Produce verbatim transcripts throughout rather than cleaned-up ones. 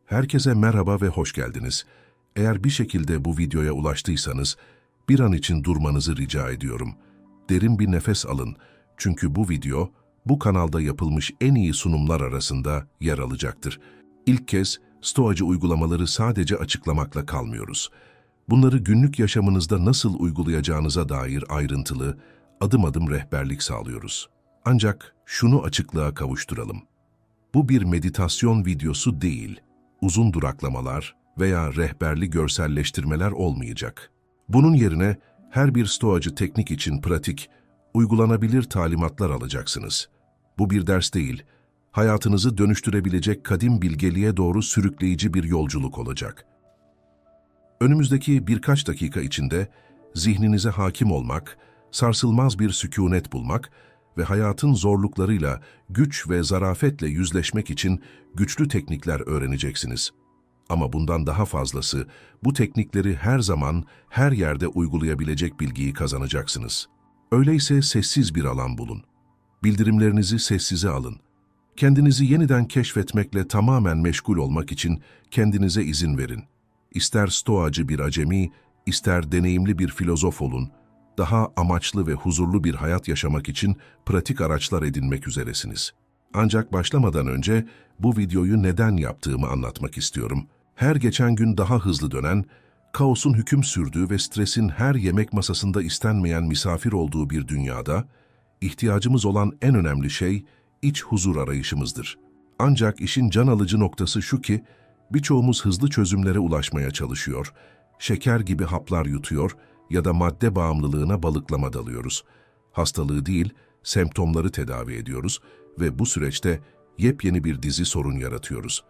Herkese merhaba ve hoş geldiniz. Eğer bir şekilde bu videoya ulaştıysanız, bir an için durmanızı rica ediyorum. Derin bir nefes alın, çünkü bu video, bu kanalda yapılmış en iyi sunumlar arasında yer alacaktır. İlk kez Stoacı uygulamaları sadece açıklamakla kalmıyoruz. Bunları günlük yaşamınızda nasıl uygulayacağınıza dair ayrıntılı, adım adım rehberlik sağlıyoruz. Ancak şunu açıklığa kavuşturalım. Bu bir meditasyon videosu değil, uzun duraklamalar veya rehberli görselleştirmeler olmayacak. Bunun yerine her bir stoacı teknik için pratik, uygulanabilir talimatlar alacaksınız. Bu bir ders değil, hayatınızı dönüştürebilecek kadim bilgeliğe doğru sürükleyici bir yolculuk olacak. Önümüzdeki birkaç dakika içinde zihninize hakim olmak, sarsılmaz bir sükûnet bulmak ve hayatın zorluklarıyla, güç ve zarafetle yüzleşmek için güçlü teknikler öğreneceksiniz. Ama bundan daha fazlası, bu teknikleri her zaman, her yerde uygulayabilecek bilgiyi kazanacaksınız. Öyleyse sessiz bir alan bulun. Bildirimlerinizi sessize alın. Kendinizi yeniden keşfetmekle tamamen meşgul olmak için kendinize izin verin. İster stoacı bir acemi, ister deneyimli bir filozof olun, daha amaçlı ve huzurlu bir hayat yaşamak için pratik araçlar edinmek üzeresiniz. Ancak başlamadan önce bu videoyu neden yaptığımı anlatmak istiyorum. Her geçen gün daha hızlı dönen, kaosun hüküm sürdüğü ve stresin her yemek masasında istenmeyen misafir olduğu bir dünyada, ihtiyacımız olan en önemli şey iç huzur arayışımızdır. Ancak işin can alıcı noktası şu ki, birçoğumuz hızlı çözümlere ulaşmaya çalışıyor, şeker gibi haplar yutuyor ya da madde bağımlılığına balıklama dalıyoruz. Hastalığı değil, semptomları tedavi ediyoruz ve bu süreçte yepyeni bir dizi sorun yaratıyoruz.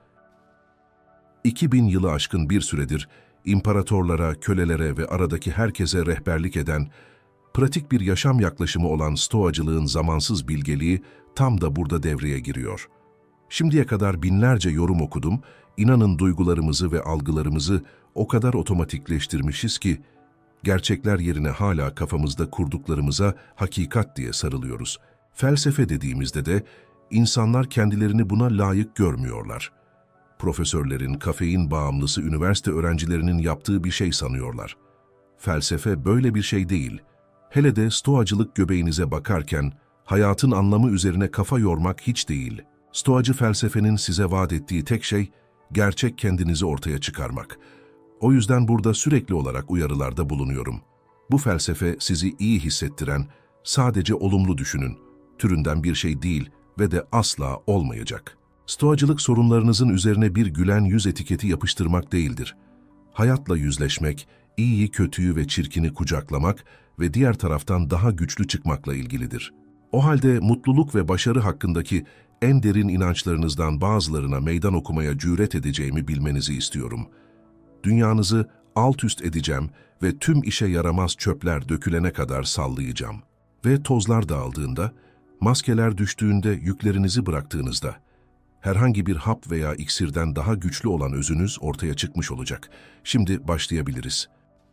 iki bin yılı aşkın bir süredir imparatorlara, kölelere ve aradaki herkese rehberlik eden, pratik bir yaşam yaklaşımı olan stoacılığın zamansız bilgeliği tam da burada devreye giriyor. Şimdiye kadar binlerce yorum okudum, inanın duygularımızı ve algılarımızı o kadar otomatikleştirmişiz ki, gerçekler yerine hala kafamızda kurduklarımıza hakikat diye sarılıyoruz. Felsefe dediğimizde de insanlar kendilerini buna layık görmüyorlar. Profesörlerin, kafein bağımlısı üniversite öğrencilerinin yaptığı bir şey sanıyorlar. Felsefe böyle bir şey değil. Hele de stoacılık göbeğinize bakarken hayatın anlamı üzerine kafa yormak hiç değil. Stoacı felsefenin size vaat ettiği tek şey gerçek kendinizi ortaya çıkarmak. O yüzden burada sürekli olarak uyarılarda bulunuyorum. Bu felsefe sizi iyi hissettiren, sadece olumlu düşünün, türünden bir şey değil ve de asla olmayacak. Stoacılık sorunlarınızın üzerine bir gülen yüz etiketi yapıştırmak değildir. Hayatla yüzleşmek, iyiyi, kötüyü ve çirkini kucaklamak ve diğer taraftan daha güçlü çıkmakla ilgilidir. O halde mutluluk ve başarı hakkındaki en derin inançlarınızdan bazılarına meydan okumaya cüret edeceğimi bilmenizi istiyorum. Dünyanızı alt üst edeceğim ve tüm işe yaramaz çöpler dökülene kadar sallayacağım. Ve tozlar dağıldığında, maskeler düştüğünde, yüklerinizi bıraktığınızda, herhangi bir hap veya iksirden daha güçlü olan özünüz ortaya çıkmış olacak. Şimdi başlayabiliriz.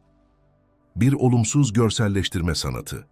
Bir olumsuz görselleştirme sanatı.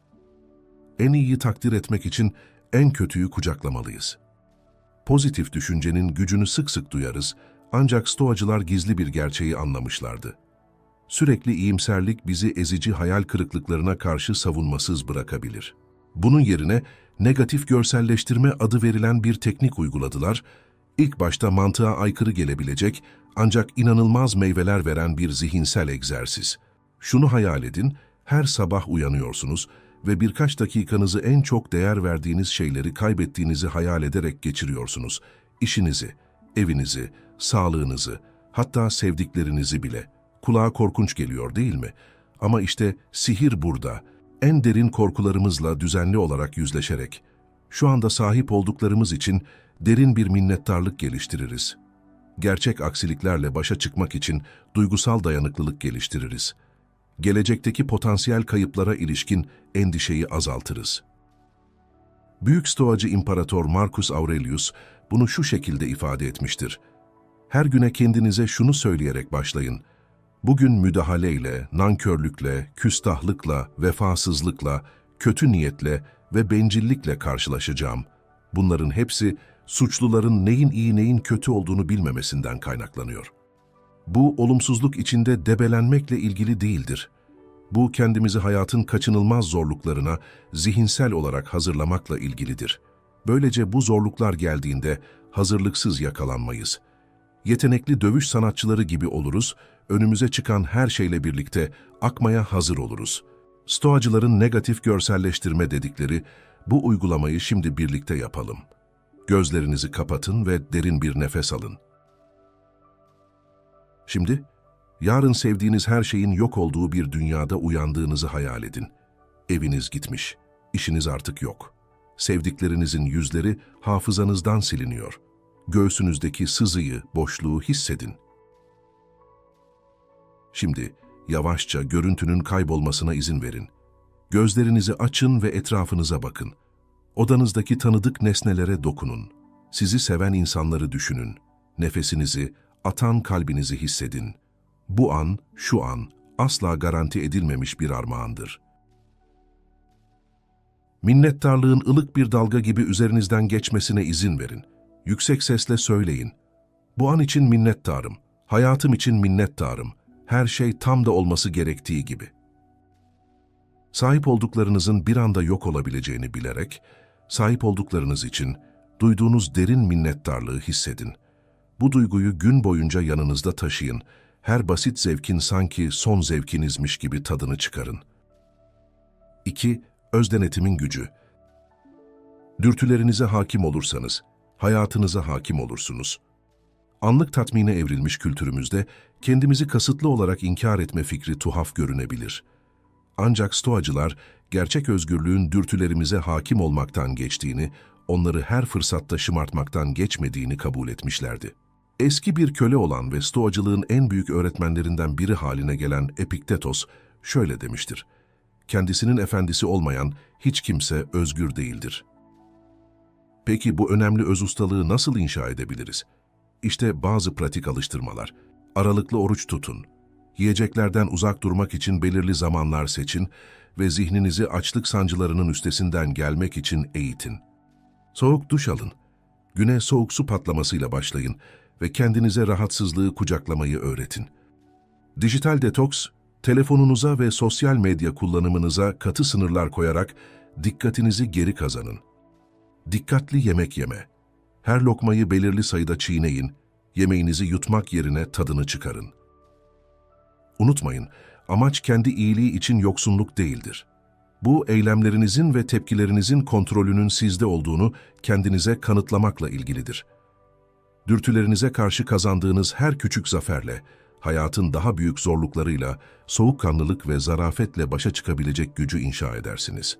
En iyiyi takdir etmek için en kötüyü kucaklamalıyız. Pozitif düşüncenin gücünü sık sık duyarız, ancak stoacılar gizli bir gerçeği anlamışlardı. Sürekli iyimserlik bizi ezici hayal kırıklıklarına karşı savunmasız bırakabilir. Bunun yerine negatif görselleştirme adı verilen bir teknik uyguladılar, İlk başta mantığa aykırı gelebilecek ancak inanılmaz meyveler veren bir zihinsel egzersiz. Şunu hayal edin, her sabah uyanıyorsunuz ve birkaç dakikanızı en çok değer verdiğiniz şeyleri kaybettiğinizi hayal ederek geçiriyorsunuz. İşinizi, evinizi, sağlığınızı, hatta sevdiklerinizi bile. Kulağa korkunç geliyor değil mi? Ama işte sihir burada. En derin korkularımızla düzenli olarak yüzleşerek, şu anda sahip olduklarımız için derin bir minnettarlık geliştiririz. Gerçek aksiliklerle başa çıkmak için duygusal dayanıklılık geliştiririz. Gelecekteki potansiyel kayıplara ilişkin endişeyi azaltırız. Büyük stoacı İmparator Marcus Aurelius bunu şu şekilde ifade etmiştir. Her güne kendinize şunu söyleyerek başlayın. Bugün müdahaleyle, nankörlükle, küstahlıkla, vefasızlıkla, kötü niyetle ve bencillikle karşılaşacağım. Bunların hepsi suçluların neyin iyi neyin kötü olduğunu bilmemesinden kaynaklanıyor. Bu, olumsuzluk içinde debelenmekle ilgili değildir. Bu, kendimizi hayatın kaçınılmaz zorluklarına zihinsel olarak hazırlamakla ilgilidir. Böylece bu zorluklar geldiğinde hazırlıksız yakalanmayız. Yetenekli dövüş sanatçıları gibi oluruz, önümüze çıkan her şeyle birlikte akmaya hazır oluruz. Stoacıların negatif görselleştirme dedikleri bu uygulamayı şimdi birlikte yapalım. Gözlerinizi kapatın ve derin bir nefes alın. Şimdi, yarın sevdiğiniz her şeyin yok olduğu bir dünyada uyandığınızı hayal edin. Eviniz gitmiş, işiniz artık yok. Sevdiklerinizin yüzleri hafızanızdan siliniyor. Göğsünüzdeki sızıyı, boşluğu hissedin. Şimdi, yavaşça görüntünün kaybolmasına izin verin. Gözlerinizi açın ve etrafınıza bakın. Odanızdaki tanıdık nesnelere dokunun. Sizi seven insanları düşünün. Nefesinizi, atan kalbinizi hissedin. Bu an, şu an, asla garanti edilmemiş bir armağandır. Minnettarlığın ılık bir dalga gibi üzerinizden geçmesine izin verin. Yüksek sesle söyleyin. Bu an için minnettarım, hayatım için minnettarım, her şey tam da olması gerektiği gibi. Sahip olduklarınızın bir anda yok olabileceğini bilerek, sahip olduklarınız için duyduğunuz derin minnettarlığı hissedin. Bu duyguyu gün boyunca yanınızda taşıyın. Her basit zevkin sanki son zevkinizmiş gibi tadını çıkarın. İki. Özdenetimin gücü. Dürtülerinize hakim olursanız, hayatınıza hakim olursunuz. Anlık tatmine evrilmiş kültürümüzde kendimizi kasıtlı olarak inkar etme fikri tuhaf görünebilir. Ancak Stoacılar, gerçek özgürlüğün dürtülerimize hakim olmaktan geçtiğini, onları her fırsatta şımartmaktan geçmediğini kabul etmişlerdi. Eski bir köle olan ve Stoacılığın en büyük öğretmenlerinden biri haline gelen Epiktetos şöyle demiştir: kendisinin efendisi olmayan hiç kimse özgür değildir. Peki bu önemli öz ustalığı nasıl inşa edebiliriz? İşte bazı pratik alıştırmalar. Aralıklı oruç tutun. Yiyeceklerden uzak durmak için belirli zamanlar seçin ve zihninizi açlık sancılarının üstesinden gelmek için eğitin. Soğuk duş alın. Güne soğuk su patlamasıyla başlayın ve kendinize rahatsızlığı kucaklamayı öğretin. Dijital detoks, telefonunuza ve sosyal medya kullanımınıza katı sınırlar koyarak dikkatinizi geri kazanın. Dikkatli yemek yeme. Her lokmayı belirli sayıda çiğneyin, yemeğinizi yutmak yerine tadını çıkarın. Unutmayın, amaç kendi iyiliği için yoksunluk değildir. Bu, eylemlerinizin ve tepkilerinizin kontrolünün sizde olduğunu kendinize kanıtlamakla ilgilidir. Dürtülerinize karşı kazandığınız her küçük zaferle, hayatın daha büyük zorluklarıyla, soğukkanlılık ve zarafetle başa çıkabilecek gücü inşa edersiniz.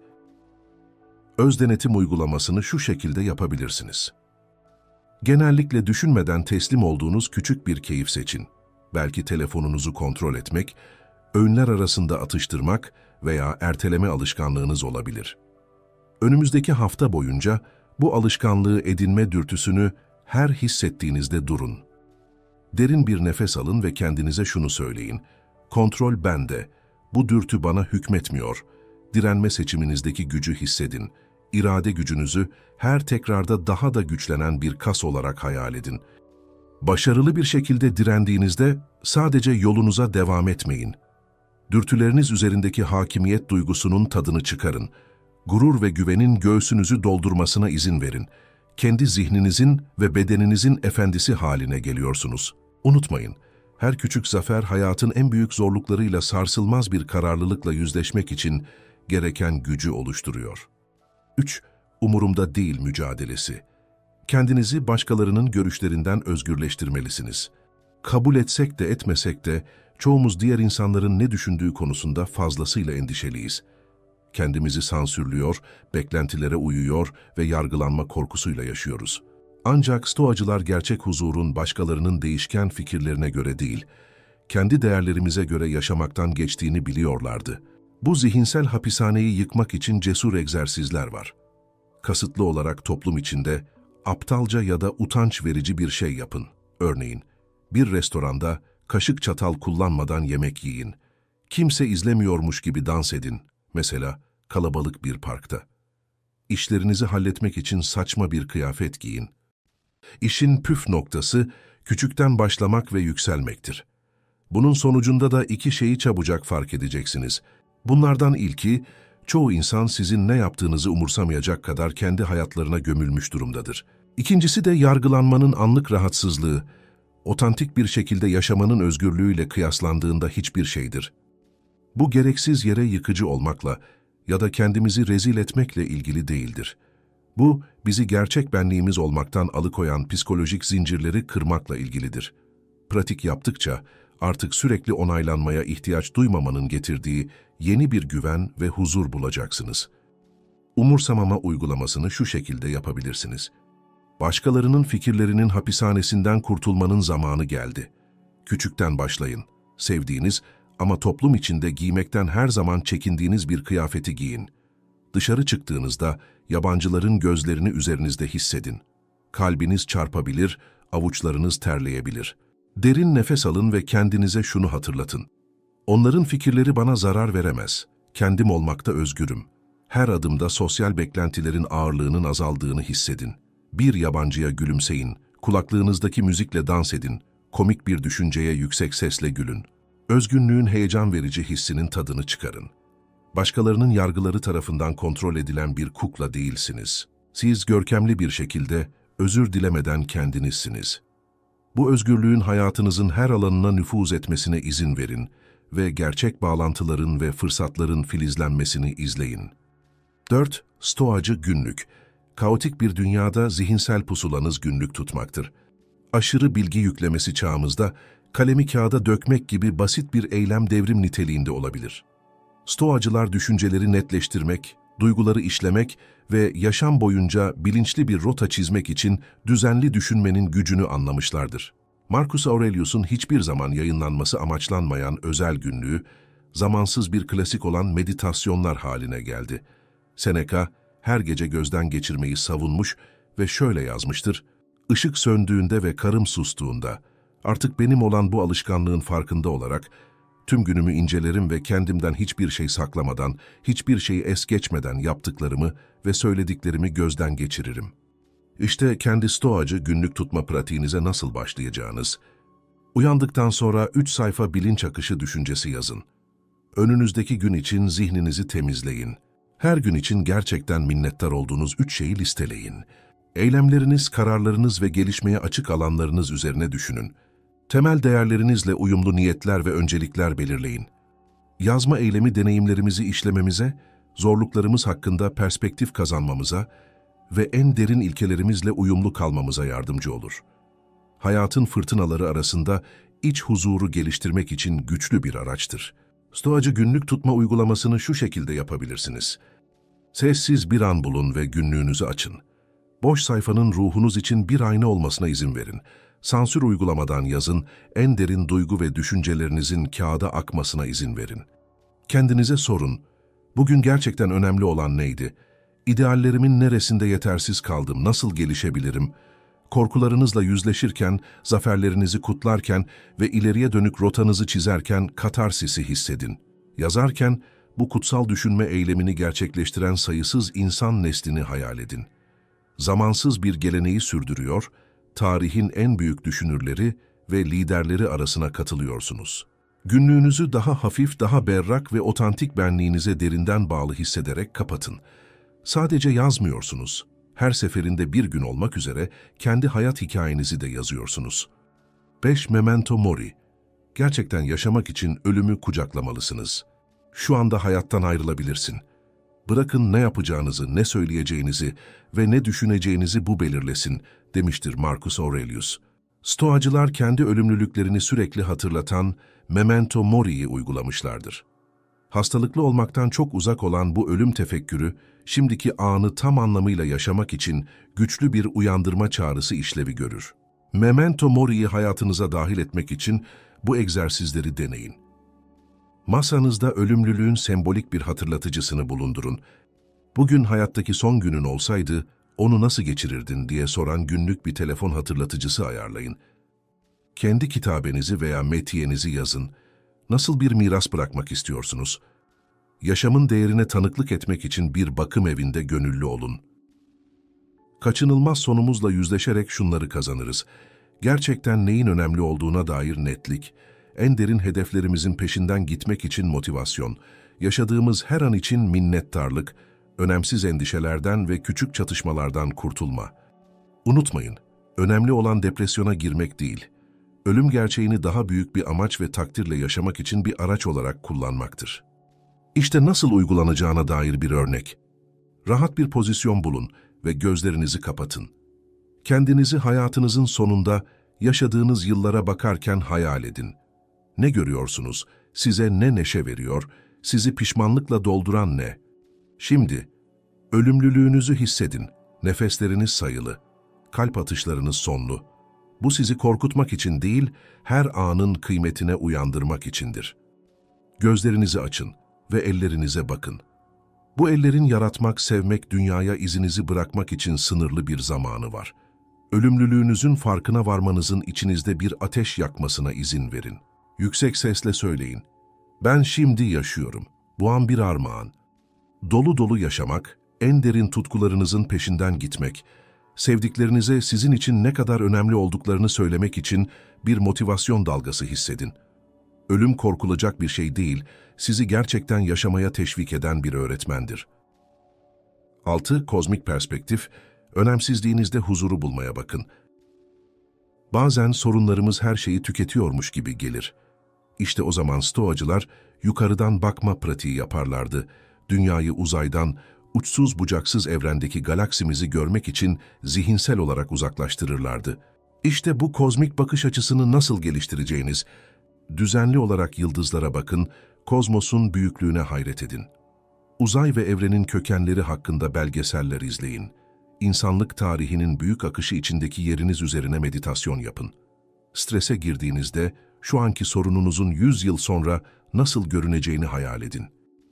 Öz denetim uygulamasını şu şekilde yapabilirsiniz. Genellikle düşünmeden teslim olduğunuz küçük bir keyif seçin. Belki telefonunuzu kontrol etmek, öğünler arasında atıştırmak veya erteleme alışkanlığınız olabilir. Önümüzdeki hafta boyunca bu alışkanlığı edinme dürtüsünü her hissettiğinizde durun. Derin bir nefes alın ve kendinize şunu söyleyin: kontrol bende, bu dürtü bana hükmetmiyor. Direnme seçiminizdeki gücü hissedin. İrade gücünüzü her tekrarda daha da güçlenen bir kas olarak hayal edin. Başarılı bir şekilde direndiğinizde sadece yolunuza devam etmeyin. Dürtüleriniz üzerindeki hakimiyet duygusunun tadını çıkarın. Gurur ve güvenin göğsünüzü doldurmasına izin verin. Kendi zihninizin ve bedeninizin efendisi haline geliyorsunuz. Unutmayın, her küçük zafer hayatın en büyük zorluklarıyla sarsılmaz bir kararlılıkla yüzleşmek için gereken gücü oluşturuyor. üç. Umurumda değil mücadelesi. Kendinizi başkalarının görüşlerinden özgürleştirmelisiniz. Kabul etsek de etmesek de çoğumuz diğer insanların ne düşündüğü konusunda fazlasıyla endişeliyiz. Kendimizi sansürlüyor, beklentilere uyuyor ve yargılanma korkusuyla yaşıyoruz. Ancak Stoacılar gerçek huzurun başkalarının değişken fikirlerine göre değil, kendi değerlerimize göre yaşamaktan geçtiğini biliyorlardı. Bu zihinsel hapishaneyi yıkmak için cesur egzersizler var. Kasıtlı olarak toplum içinde aptalca ya da utanç verici bir şey yapın. Örneğin, bir restoranda kaşık çatal kullanmadan yemek yiyin. Kimse izlemiyormuş gibi dans edin. Mesela kalabalık bir parkta. İşlerinizi halletmek için saçma bir kıyafet giyin. İşin püf noktası küçükten başlamak ve yükselmektir. Bunun sonucunda da iki şeyi çabucak fark edeceksiniz. Bunlardan ilki, çoğu insan sizin ne yaptığınızı umursamayacak kadar kendi hayatlarına gömülmüş durumdadır. İkincisi de yargılanmanın anlık rahatsızlığı, otantik bir şekilde yaşamanın özgürlüğüyle kıyaslandığında hiçbir şeydir. Bu gereksiz yere yıkıcı olmakla ya da kendimizi rezil etmekle ilgili değildir. Bu, bizi gerçek benliğimiz olmaktan alıkoyan psikolojik zincirleri kırmakla ilgilidir. Pratik yaptıkça, artık sürekli onaylanmaya ihtiyaç duymamanın getirdiği yeni bir güven ve huzur bulacaksınız. Umursamama uygulamasını şu şekilde yapabilirsiniz. Başkalarının fikirlerinin hapishanesinden kurtulmanın zamanı geldi. Küçükten başlayın. Sevdiğiniz ama toplum içinde giymekten her zaman çekindiğiniz bir kıyafeti giyin. Dışarı çıktığınızda yabancıların gözlerini üzerinizde hissedin. Kalbiniz çarpabilir, avuçlarınız terleyebilir. Derin nefes alın ve kendinize şunu hatırlatın. Onların fikirleri bana zarar veremez. Kendim olmakta özgürüm. Her adımda sosyal beklentilerin ağırlığının azaldığını hissedin. Bir yabancıya gülümseyin, kulaklığınızdaki müzikle dans edin, komik bir düşünceye yüksek sesle gülün. Özgünlüğün heyecan verici hissinin tadını çıkarın. Başkalarının yargıları tarafından kontrol edilen bir kukla değilsiniz. Siz görkemli bir şekilde özür dilemeden kendinizsiniz. Bu özgürlüğün hayatınızın her alanına nüfuz etmesine izin verin ve gerçek bağlantıların ve fırsatların filizlenmesini izleyin. dört. Stoacı günlük. Kaotik bir dünyada zihinsel pusulanız günlük tutmaktır. Aşırı bilgi yüklemesi çağımızda kalemi kağıda dökmek gibi basit bir eylem devrim niteliğinde olabilir. Stoacılar düşünceleri netleştirmek, duyguları işlemek ve yaşam boyunca bilinçli bir rota çizmek için düzenli düşünmenin gücünü anlamışlardır. Marcus Aurelius'un hiçbir zaman yayınlanması amaçlanmayan özel günlüğü, zamansız bir klasik olan meditasyonlar haline geldi. Seneca, her gece gözden geçirmeyi savunmuş ve şöyle yazmıştır: "Işık söndüğünde ve karım sustuğunda, artık benim olan bu alışkanlığın farkında olarak, tüm günümü incelerim ve kendimden hiçbir şey saklamadan, hiçbir şeyi es geçmeden yaptıklarımı ve söylediklerimi gözden geçiririm." İşte kendi stoacı günlük tutma pratiğinize nasıl başlayacağınız. Uyandıktan sonra üç sayfa bilinç akışı düşüncesi yazın. Önünüzdeki gün için zihninizi temizleyin. Her gün için gerçekten minnettar olduğunuz üç şeyi listeleyin. Eylemleriniz, kararlarınız ve gelişmeye açık alanlarınız üzerine düşünün. Temel değerlerinizle uyumlu niyetler ve öncelikler belirleyin. Yazma eylemi deneyimlerimizi işlememize, zorluklarımız hakkında perspektif kazanmamıza ve en derin ilkelerimizle uyumlu kalmamıza yardımcı olur. Hayatın fırtınaları arasında iç huzuru geliştirmek için güçlü bir araçtır. Stoacı günlük tutma uygulamasını şu şekilde yapabilirsiniz. Sessiz bir an bulun ve günlüğünüzü açın. Boş sayfanın ruhunuz için bir ayna olmasına izin verin. Sansür uygulamadan yazın, en derin duygu ve düşüncelerinizin kağıda akmasına izin verin. Kendinize sorun, bugün gerçekten önemli olan neydi? İdeallerimin neresinde yetersiz kaldım, nasıl gelişebilirim? Korkularınızla yüzleşirken, zaferlerinizi kutlarken ve ileriye dönük rotanızı çizerken katarsisi hissedin. Yazarken, bu kutsal düşünme eylemini gerçekleştiren sayısız insan neslini hayal edin. Zamansız bir geleneği sürdürüyor, tarihin en büyük düşünürleri ve liderleri arasına katılıyorsunuz. Günlüğünüzü daha hafif, daha berrak ve otantik benliğinize derinden bağlı hissederek kapatın. Sadece yazmıyorsunuz. Her seferinde bir gün olmak üzere kendi hayat hikayenizi de yazıyorsunuz. beş. Memento mori. Gerçekten yaşamak için ölümü kucaklamalısınız. Şu anda hayattan ayrılabilirsin. Bırakın ne yapacağınızı, ne söyleyeceğinizi ve ne düşüneceğinizi bu belirlesin, demiştir Marcus Aurelius. Stoacılar kendi ölümlülüklerini sürekli hatırlatan memento mori'yi uygulamışlardır. Hastalıklı olmaktan çok uzak olan bu ölüm tefekkürü, şimdiki anı tam anlamıyla yaşamak için güçlü bir uyandırma çağrısı işlevi görür. Memento mori'yi hayatınıza dahil etmek için bu egzersizleri deneyin. Masanızda ölümlülüğün sembolik bir hatırlatıcısını bulundurun. Bugün hayattaki son günün olsaydı, onu nasıl geçirirdin diye soran günlük bir telefon hatırlatıcısı ayarlayın. Kendi kitabenizi veya metiyenizi yazın. Nasıl bir miras bırakmak istiyorsunuz? Yaşamın değerine tanıklık etmek için bir bakım evinde gönüllü olun. Kaçınılmaz sonumuzla yüzleşerek şunları kazanırız. Gerçekten neyin önemli olduğuna dair netlik, en derin hedeflerimizin peşinden gitmek için motivasyon, yaşadığımız her an için minnettarlık, önemsiz endişelerden ve küçük çatışmalardan kurtulma. Unutmayın, önemli olan depresyona girmek değil, ölüm gerçeğini daha büyük bir amaç ve takdirle yaşamak için bir araç olarak kullanmaktır. İşte nasıl uygulanacağına dair bir örnek. Rahat bir pozisyon bulun ve gözlerinizi kapatın. Kendinizi hayatınızın sonunda yaşadığınız yıllara bakarken hayal edin. Ne görüyorsunuz? Size ne neşe veriyor? Sizi pişmanlıkla dolduran ne? Şimdi, ölümlülüğünüzü hissedin. Nefesleriniz sayılı. Kalp atışlarınız sonlu. Bu sizi korkutmak için değil, her anın kıymetine uyandırmak içindir. Gözlerinizi açın ve ellerinize bakın. Bu ellerin yaratmak, sevmek, dünyaya izinizi bırakmak için sınırlı bir zamanı var. Ölümlülüğünüzün farkına varmanızın içinizde bir ateş yakmasına izin verin. Yüksek sesle söyleyin. Ben şimdi yaşıyorum. Bu an bir armağan. Dolu dolu yaşamak, en derin tutkularınızın peşinden gitmek, sevdiklerinize sizin için ne kadar önemli olduklarını söylemek için bir motivasyon dalgası hissedin. Ölüm korkulacak bir şey değil, sizi gerçekten yaşamaya teşvik eden bir öğretmendir. altı. Kozmik perspektif, önemsizliğinizde huzuru bulmaya bakın. Bazen sorunlarımız her şeyi tüketiyormuş gibi gelir. İşte o zaman Stoacılar yukarıdan bakma pratiği yaparlardı. Dünyayı uzaydan, uçsuz bucaksız evrendeki galaksimizi görmek için zihinsel olarak uzaklaştırırlardı. İşte bu kozmik bakış açısını nasıl geliştireceğiniz, düzenli olarak yıldızlara bakın, kozmosun büyüklüğüne hayret edin. Uzay ve evrenin kökenleri hakkında belgeseller izleyin. İnsanlık tarihinin büyük akışı içindeki yeriniz üzerine meditasyon yapın. Strese girdiğinizde şu anki sorununuzun yüz yıl sonra nasıl görüneceğini hayal edin.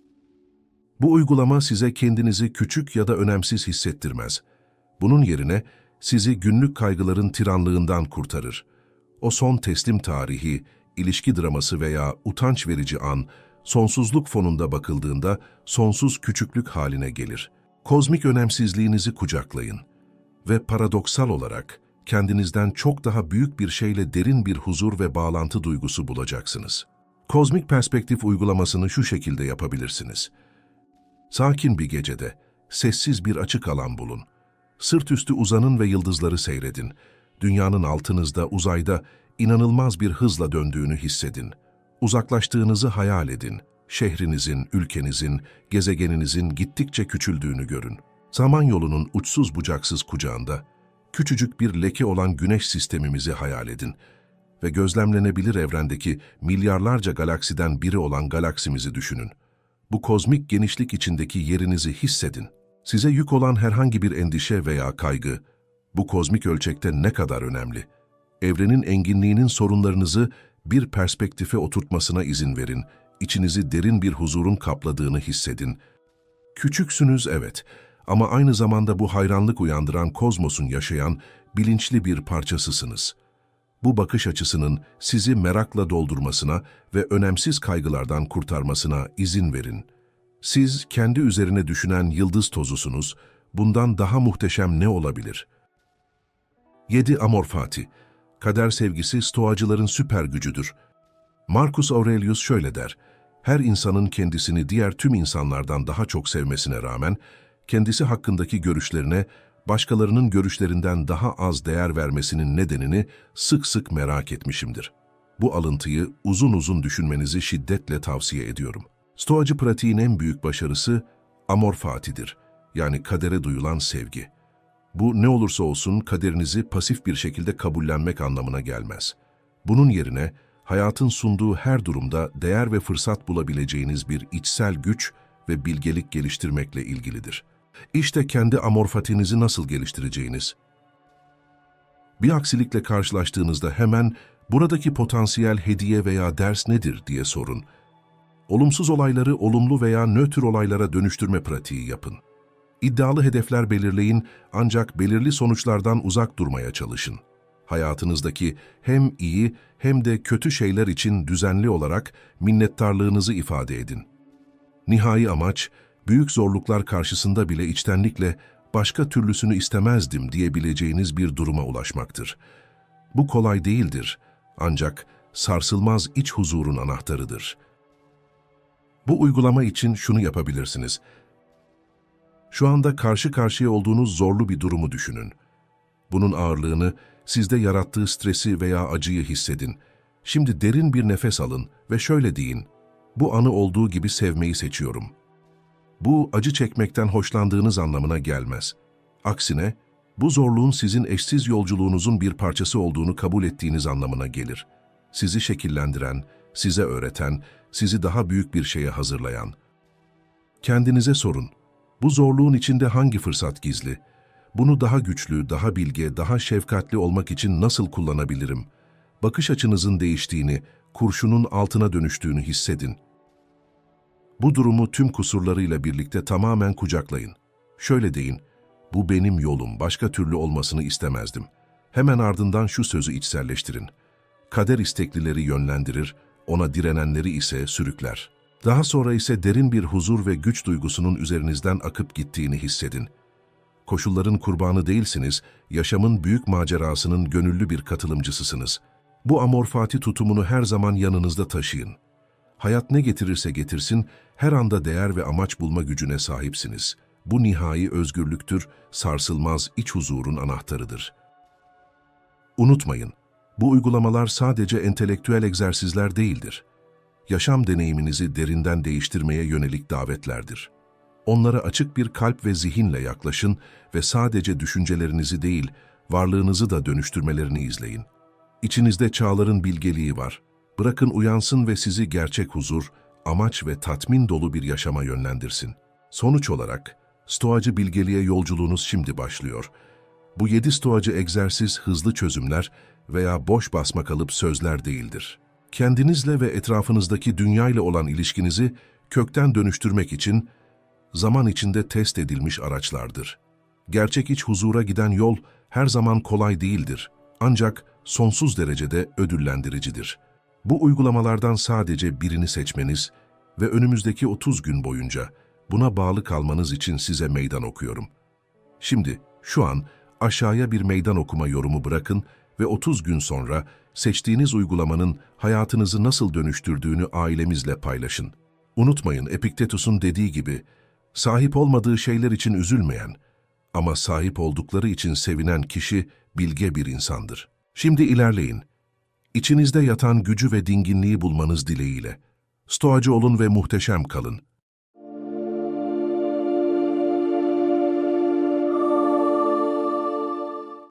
Bu uygulama size kendinizi küçük ya da önemsiz hissettirmez. Bunun yerine sizi günlük kaygıların tiranlığından kurtarır. O son teslim tarihi, ilişki draması veya utanç verici an, sonsuzluk fonunda bakıldığında sonsuz küçüklük haline gelir. Kozmik önemsizliğinizi kucaklayın ve paradoksal olarak kendinizden çok daha büyük bir şeyle derin bir huzur ve bağlantı duygusu bulacaksınız. Kozmik perspektif uygulamasını şu şekilde yapabilirsiniz. Sakin bir gecede, sessiz bir açık alan bulun. Sırt üstü uzanın ve yıldızları seyredin. Dünyanın altınızda, uzayda inanılmaz bir hızla döndüğünü hissedin. Uzaklaştığınızı hayal edin. Şehrinizin, ülkenizin, gezegeninizin gittikçe küçüldüğünü görün. Samanyolu'nun uçsuz bucaksız kucağında, küçücük bir leke olan güneş sistemimizi hayal edin ve gözlemlenebilir evrendeki milyarlarca galaksiden biri olan galaksimizi düşünün. Bu kozmik genişlik içindeki yerinizi hissedin. Size yük olan herhangi bir endişe veya kaygı, bu kozmik ölçekte ne kadar önemli? Evrenin enginliğinin sorunlarınızı bir perspektife oturtmasına izin verin. İçinizi derin bir huzurun kapladığını hissedin. Küçüksünüz evet ama aynı zamanda bu hayranlık uyandıran kozmosun yaşayan bilinçli bir parçasısınız. Bu bakış açısının sizi merakla doldurmasına ve önemsiz kaygılardan kurtarmasına izin verin. Siz kendi üzerine düşünen yıldız tozusunuz, bundan daha muhteşem ne olabilir? yedi. Amor fati. Kader sevgisi Stoacıların süper gücüdür. Marcus Aurelius şöyle der, her insanın kendisini diğer tüm insanlardan daha çok sevmesine rağmen, kendisi hakkındaki görüşlerine, başkalarının görüşlerinden daha az değer vermesinin nedenini sık sık merak etmişimdir. Bu alıntıyı uzun uzun düşünmenizi şiddetle tavsiye ediyorum. Stoacı pratiğin en büyük başarısı amor fati'dir, yani kadere duyulan sevgi. Bu ne olursa olsun kaderinizi pasif bir şekilde kabullenmek anlamına gelmez. Bunun yerine hayatın sunduğu her durumda değer ve fırsat bulabileceğiniz bir içsel güç ve bilgelik geliştirmekle ilgilidir. İşte kendi amor fatinizi nasıl geliştireceğiniz. Bir aksilikle karşılaştığınızda hemen buradaki potansiyel hediye veya ders nedir diye sorun. Olumsuz olayları olumlu veya nötr olaylara dönüştürme pratiği yapın. İddialı hedefler belirleyin ancak belirli sonuçlardan uzak durmaya çalışın. Hayatınızdaki hem iyi hem de kötü şeyler için düzenli olarak minnettarlığınızı ifade edin. Nihai amaç, büyük zorluklar karşısında bile içtenlikle başka türlüsünü istemezdim diyebileceğiniz bir duruma ulaşmaktır. Bu kolay değildir, ancak sarsılmaz iç huzurun anahtarıdır. Bu uygulama için şunu yapabilirsiniz. Şu anda karşı karşıya olduğunuz zorlu bir durumu düşünün. Bunun ağırlığını, sizde yarattığı stresi veya acıyı hissedin. Şimdi derin bir nefes alın ve şöyle deyin: bu anı olduğu gibi sevmeyi seçiyorum. Bu, acı çekmekten hoşlandığınız anlamına gelmez. Aksine, bu zorluğun sizin eşsiz yolculuğunuzun bir parçası olduğunu kabul ettiğiniz anlamına gelir. Sizi şekillendiren, size öğreten, sizi daha büyük bir şeye hazırlayan. Kendinize sorun: bu zorluğun içinde hangi fırsat gizli? Bunu daha güçlü, daha bilge, daha şefkatli olmak için nasıl kullanabilirim? Bakış açınızın değiştiğini, kurşunun altına dönüştüğünü hissedin. Bu durumu tüm kusurlarıyla birlikte tamamen kucaklayın. Şöyle deyin: bu benim yolum, başka türlü olmasını istemezdim. Hemen ardından şu sözü içselleştirin: kader isteklileri yönlendirir, ona direnenleri ise sürükler. Daha sonra ise derin bir huzur ve güç duygusunun üzerinizden akıp gittiğini hissedin. Koşulların kurbanı değilsiniz, yaşamın büyük macerasının gönüllü bir katılımcısısınız. Bu amorfati tutumunu her zaman yanınızda taşıyın. Hayat ne getirirse getirsin, her anda değer ve amaç bulma gücüne sahipsiniz. Bu nihai özgürlüktür, sarsılmaz iç huzurun anahtarıdır. Unutmayın, bu uygulamalar sadece entelektüel egzersizler değildir. Yaşam deneyiminizi derinden değiştirmeye yönelik davetlerdir. Onlara açık bir kalp ve zihinle yaklaşın ve sadece düşüncelerinizi değil, varlığınızı da dönüştürmelerini izleyin. İçinizde çağların bilgeliği var. Bırakın uyansın ve sizi gerçek huzur, amaç ve tatmin dolu bir yaşama yönlendirsin. Sonuç olarak, stoacı bilgeliğe yolculuğunuz şimdi başlıyor. Bu yedi stoacı egzersiz hızlı çözümler veya boş basma kalıp sözler değildir. Kendinizle ve etrafınızdaki dünyayla olan ilişkinizi kökten dönüştürmek için zaman içinde test edilmiş araçlardır. Gerçek iç huzura giden yol her zaman kolay değildir, ancak sonsuz derecede ödüllendiricidir. Bu uygulamalardan sadece birini seçmeniz ve önümüzdeki otuz gün boyunca buna bağlı kalmanız için size meydan okuyorum. Şimdi, şu an aşağıya bir meydan okuma yorumu bırakın ve otuz gün sonra seçtiğiniz uygulamanın hayatınızı nasıl dönüştürdüğünü ailemizle paylaşın. Unutmayın, Epiktetus'un dediği gibi, sahip olmadığı şeyler için üzülmeyen ama sahip oldukları için sevinen kişi bilge bir insandır. Şimdi ilerleyin. İçinizde yatan gücü ve dinginliği bulmanız dileğiyle. Stoacı olun ve muhteşem kalın.